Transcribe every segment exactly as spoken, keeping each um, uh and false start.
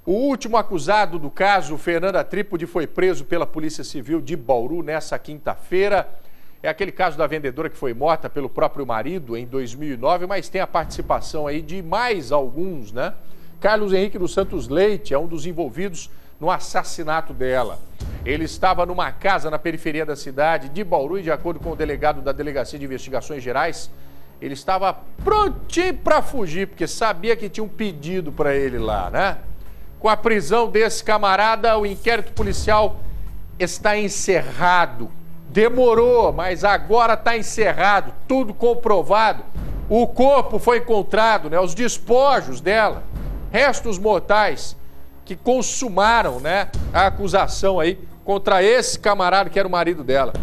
O último acusado do caso, Fernanda Trípode, foi preso pela Polícia Civil de Bauru nessa quinta-feira. É aquele caso da vendedora que foi morta pelo próprio marido em dois mil e nove, mas tem a participação aí de mais alguns, né? Carlos Henrique dos Santos Leite é um dos envolvidos no assassinato dela. Ele estava numa casa na periferia da cidade de Bauru e, de acordo com o delegado da Delegacia de Investigações Gerais, ele estava prontinho para fugir, porque sabia que tinha um pedido para ele lá, né? Com a prisão desse camarada, o inquérito policial está encerrado. Demorou, mas agora está encerrado, tudo comprovado. O corpo foi encontrado, né? Os despojos dela, restos mortais que consumaram, né, a acusação aí contra esse camarada que era o marido dela.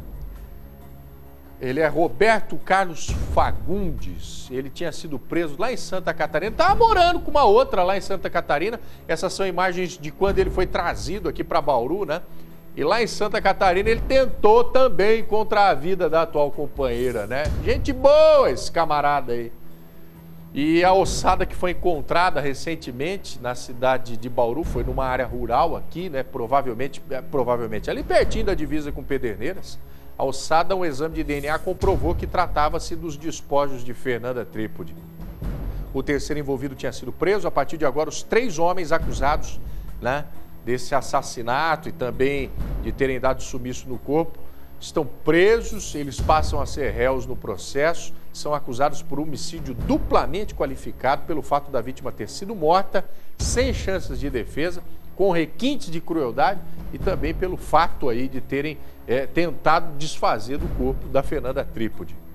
Ele é Roberto Carlos Fagundes. Ele tinha sido preso lá em Santa Catarina. Estava morando com uma outra lá em Santa Catarina. Essas são imagens de quando ele foi trazido aqui para Bauru, né? E lá em Santa Catarina ele tentou também contra a vida da atual companheira, né? Gente boa esse camarada aí. E a ossada que foi encontrada recentemente na cidade de Bauru, foi numa área rural aqui, né? Provavelmente, provavelmente ali pertinho da divisa com Pederneiras. A ossada, um exame de D N A comprovou que tratava-se dos despojos de Fernanda Trípode. O terceiro envolvido tinha sido preso. A partir de agora, os três homens acusados, né, desse assassinato e também de terem dado sumiço no corpo estão presos. Eles passam a ser réus no processo. São acusados por homicídio duplamente qualificado pelo fato da vítima ter sido morta sem chances de defesa, com requintes de crueldade, e também pelo fato aí de terem é, tentado desfazer do corpo da Fernanda Trípode.